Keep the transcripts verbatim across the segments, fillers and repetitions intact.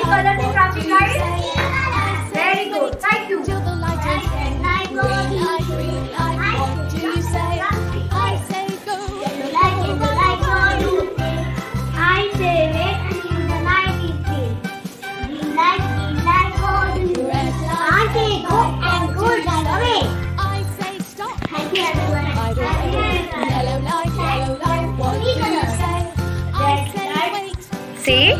colors in traffic light? Very good. Thank you. See?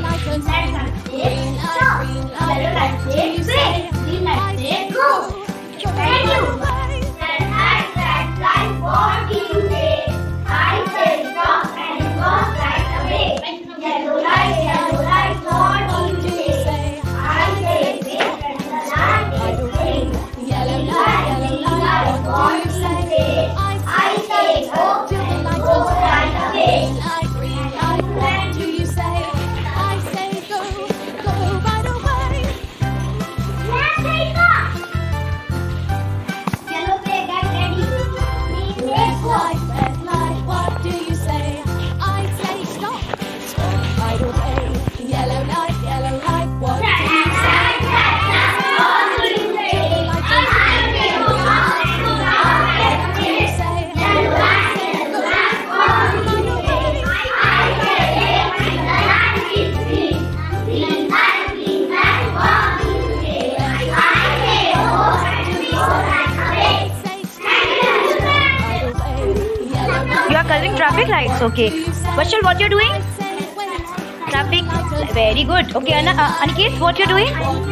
Coloring traffic lights, okay. Vashal, what you're doing? Traffic, very good. Okay, Anna, uh, Aniket, what you're doing?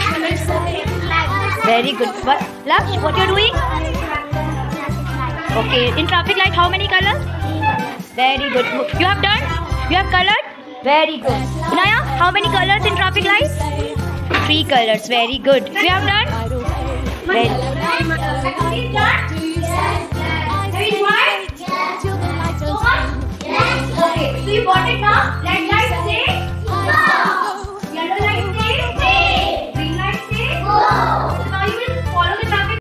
Very good. What, Laksh, what you're doing? Okay, in traffic light, how many colors? Very good. You have done? You have colored? Very good. Naya, how many colors in traffic lights? Three colors. Very good. You have done? Very good.